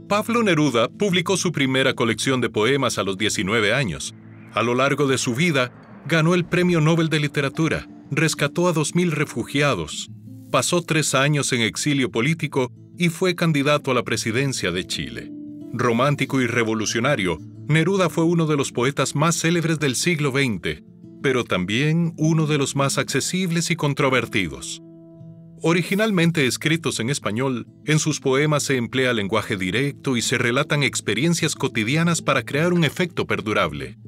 Pablo Neruda publicó su primera colección de poemas a los 19 años. A lo largo de su vida, ganó el Premio Nobel de Literatura, rescató a 2.000 refugiados, pasó 3 años en exilio político y fue candidato a la presidencia de Chile. Romántico y revolucionario, Neruda fue uno de los poetas más célebres del siglo XX, pero también uno de los más accesibles y controvertidos. Originalmente escritos en español, en sus poemas se emplea lenguaje directo y se relatan experiencias cotidianas para crear un efecto perdurable.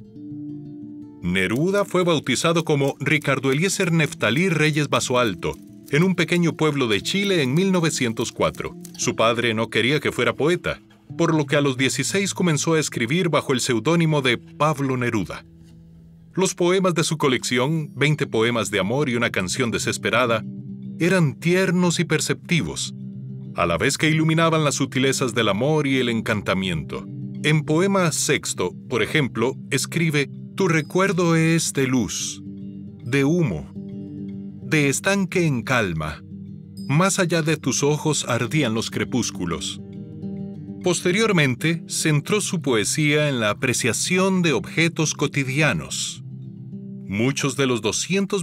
Neruda fue bautizado como Ricardo Eliezer Neftalí Reyes Basualto, en un pequeño pueblo de Chile en 1904. Su padre no quería que fuera poeta, por lo que a los 16 comenzó a escribir bajo el seudónimo de Pablo Neruda. Los poemas de su colección, 20 poemas de amor y una canción desesperada, eran tiernos y perceptivos, a la vez que iluminaban las sutilezas del amor y el encantamiento. En Poema Sexto, por ejemplo, escribe: «Tu recuerdo es de luz, de humo, de estanque en calma. Más allá de tus ojos ardían los crepúsculos». Posteriormente, centró su poesía en la apreciación de objetos cotidianos. Muchos de los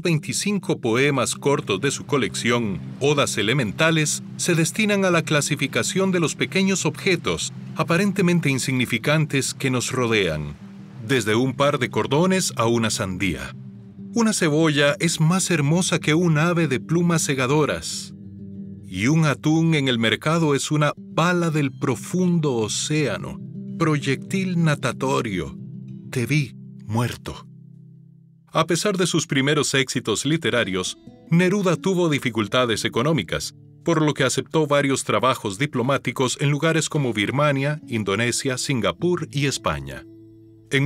225 poemas cortos de su colección, Odas Elementales, se destinan a la clasificación de los pequeños objetos, aparentemente insignificantes, que nos rodean, desde un par de cordones a una sandía. Una cebolla es más hermosa que un ave de plumas cegadoras, y un atún en el mercado es una bala del profundo océano, proyectil natatorio. Te vi muerto. A pesar de sus primeros éxitos literarios, Neruda tuvo dificultades económicas, por lo que aceptó varios trabajos diplomáticos en lugares como Birmania, Indonesia, Singapur y España. En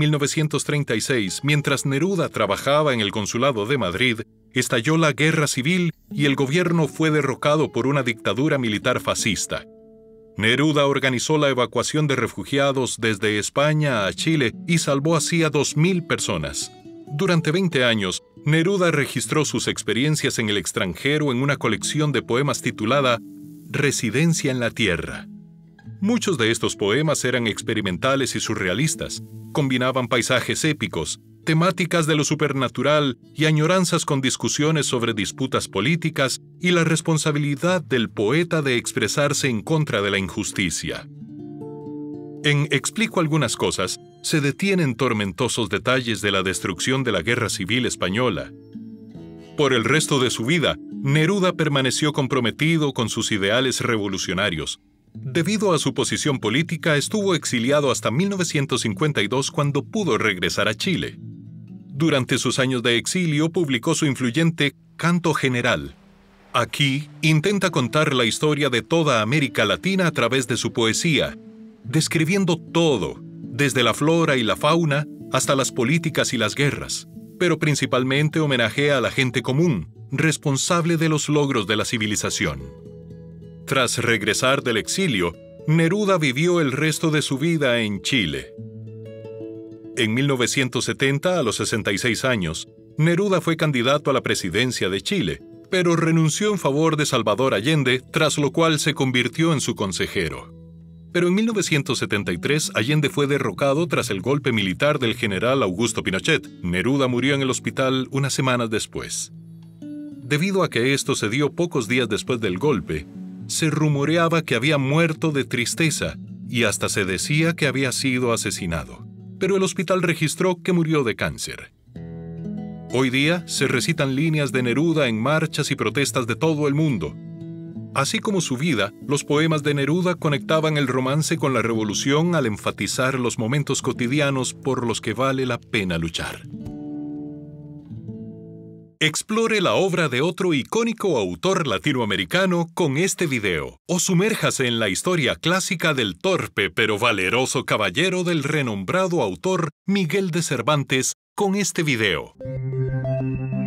1936, mientras Neruda trabajaba en el Consulado de Madrid, estalló la Guerra Civil y el gobierno fue derrocado por una dictadura militar fascista. Neruda organizó la evacuación de refugiados desde España a Chile y salvó así a 2.000 personas. Durante 20 años, Neruda registró sus experiencias en el extranjero en una colección de poemas titulada Residencia en la Tierra. Muchos de estos poemas eran experimentales y surrealistas, combinaban paisajes épicos, temáticas de lo supernatural y añoranzas con discusiones sobre disputas políticas y la responsabilidad del poeta de expresarse en contra de la injusticia. En Explico algunas cosas, se detienen tormentosos detalles de la destrucción de la Guerra Civil Española. Por el resto de su vida, Neruda permaneció comprometido con sus ideales revolucionarios. Debido a su posición política, estuvo exiliado hasta 1952 cuando pudo regresar a Chile. Durante sus años de exilio, publicó su influyente Canto General. Aquí, intenta contar la historia de toda América Latina a través de su poesía, describiendo todo, desde la flora y la fauna hasta las políticas y las guerras, pero principalmente homenajea a la gente común, responsable de los logros de la civilización. Tras regresar del exilio, Neruda vivió el resto de su vida en Chile. En 1970, a los 66 años, Neruda fue candidato a la presidencia de Chile, pero renunció en favor de Salvador Allende, tras lo cual se convirtió en su consejero. Pero en 1973, Allende fue derrocado tras el golpe militar del general Augusto Pinochet. Neruda murió en el hospital unas semanas después. Debido a que esto se dio pocos días después del golpe, se rumoreaba que había muerto de tristeza y hasta se decía que había sido asesinado. Pero el hospital registró que murió de cáncer. Hoy día se recitan líneas de Neruda en marchas y protestas de todo el mundo. Así como su vida, los poemas de Neruda conectaban el romance con la revolución al enfatizar los momentos cotidianos por los que vale la pena luchar. Explore la obra de otro icónico autor latinoamericano con este video, o sumérjase en la historia clásica del torpe pero valeroso caballero del renombrado autor Miguel de Cervantes con este video.